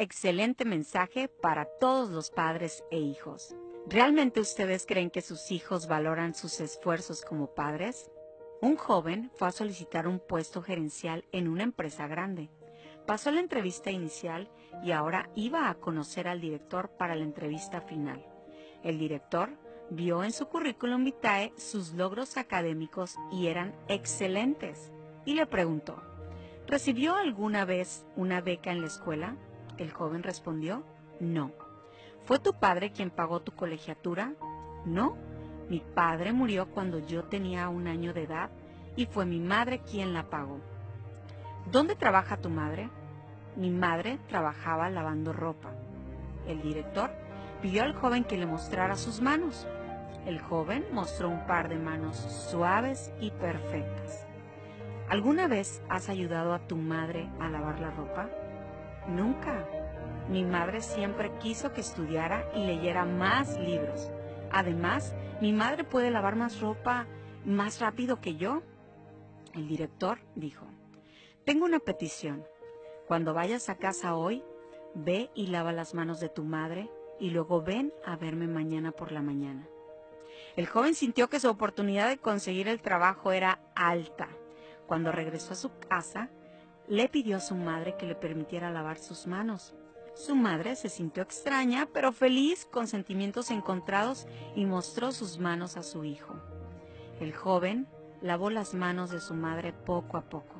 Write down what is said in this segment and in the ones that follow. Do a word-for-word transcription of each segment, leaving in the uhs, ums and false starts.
excelente mensaje para todos los padres e hijos. ¿Realmente ustedes creen que sus hijos valoran sus esfuerzos como padres? Un joven fue a solicitar un puesto gerencial en una empresa grande. Pasó la entrevista inicial y ahora iba a conocer al director para la entrevista final. El director vio en su currículum vitae sus logros académicos y eran excelentes y le preguntó: ¿recibió alguna vez una beca en la escuela? El joven respondió: no. ¿Fue tu padre quien pagó tu colegiatura? No. Mi padre murió cuando yo tenía un año de edad y fue mi madre quien la pagó. ¿Dónde trabaja tu madre? Mi madre trabajaba lavando ropa. El director pidió al joven que le mostrara sus manos. El joven mostró un par de manos suaves y perfectas. ¿Alguna vez has ayudado a tu madre a lavar la ropa? Nunca. Mi madre siempre quiso que estudiara y leyera más libros. Además, mi madre puede lavar más ropa más rápido que yo. El director dijo: tengo una petición. Cuando vayas a casa hoy, ve y lava las manos de tu madre y luego ven a verme mañana por la mañana. El joven sintió que su oportunidad de conseguir el trabajo era alta. Cuando regresó a su casa, le pidió a su madre que le permitiera lavar sus manos. Su madre se sintió extraña, pero feliz, con sentimientos encontrados, y mostró sus manos a su hijo. El joven lavó las manos de su madre poco a poco.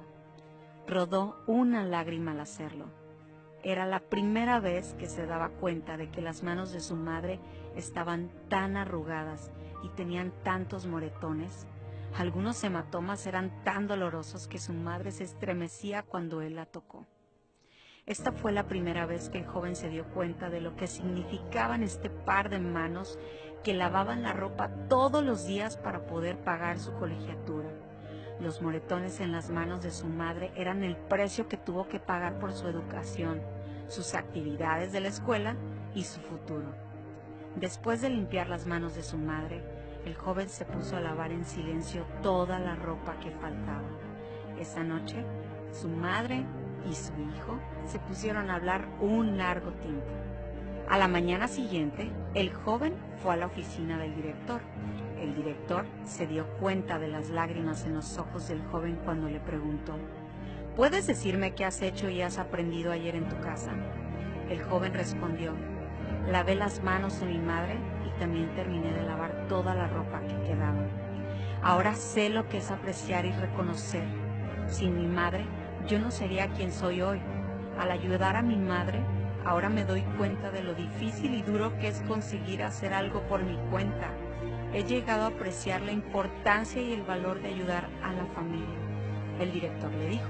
Rodó una lágrima al hacerlo. Era la primera vez que se daba cuenta de que las manos de su madre estaban tan arrugadas y tenían tantos moretones. Algunos hematomas eran tan dolorosos que su madre se estremecía cuando él la tocó. Esta fue la primera vez que el joven se dio cuenta de lo que significaban este par de manos que lavaban la ropa todos los días para poder pagar su colegiatura. Los moretones en las manos de su madre eran el precio que tuvo que pagar por su educación, sus actividades de la escuela y su futuro. Después de limpiar las manos de su madre, el joven se puso a lavar en silencio toda la ropa que faltaba. Esa noche, su madre y su hijo se pusieron a hablar un largo tiempo. A la mañana siguiente, el joven fue a la oficina del director. El director se dio cuenta de las lágrimas en los ojos del joven cuando le preguntó: ¿puedes decirme qué has hecho y has aprendido ayer en tu casa? El joven respondió: lavé las manos de mi madre y también terminé de lavar toda la ropa que quedaba. Ahora sé lo que es apreciar y reconocer. Sin mi madre, yo no sería quien soy hoy. Al ayudar a mi madre, ahora me doy cuenta de lo difícil y duro que es conseguir hacer algo por mi cuenta. He llegado a apreciar la importancia y el valor de ayudar a la familia. El director le dijo: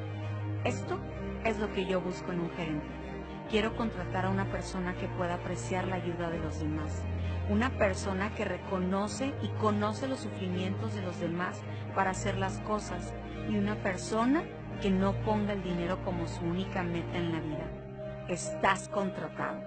esto es lo que yo busco en un gerente. Quiero contratar a una persona que pueda apreciar la ayuda de los demás. Una persona que reconoce y conoce los sufrimientos de los demás para hacer las cosas. Y una persona que no ponga el dinero como su única meta en la vida. Estás contratado.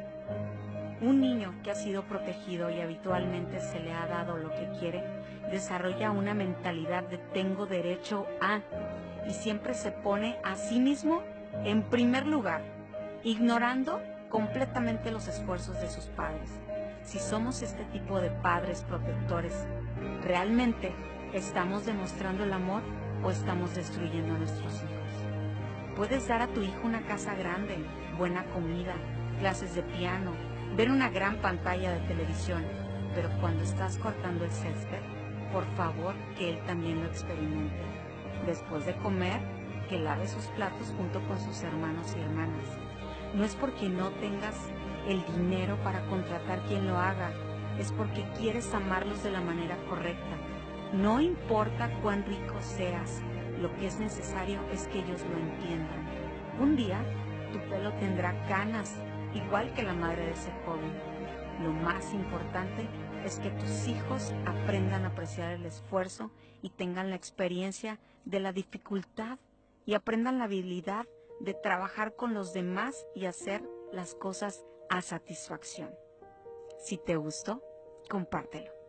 Un niño que ha sido protegido y habitualmente se le ha dado lo que quiere, desarrolla una mentalidad de tengo derecho a, y siempre se pone a sí mismo en primer lugar, ignorando completamente los esfuerzos de sus padres. Si somos este tipo de padres protectores, ¿realmente estamos demostrando el amor o estamos destruyendo a nuestros hijos? Puedes dar a tu hijo una casa grande, buena comida, clases de piano, ver una gran pantalla de televisión, pero cuando estás cortando el césped, por favor que él también lo experimente. Después de comer, que lave sus platos junto con sus hermanos y hermanas. No es porque no tengas el dinero para contratar quien lo haga, es porque quieres amarlos de la manera correcta. No importa cuán rico seas, lo que es necesario es que ellos lo entiendan. Un día, tu pelo tendrá canas, igual que la madre de ese joven. Lo más importante es que tus hijos aprendan a apreciar el esfuerzo y tengan la experiencia de la dificultad y aprendan la habilidad de trabajar con los demás y hacer las cosas a satisfacción. Si te gustó, compártelo.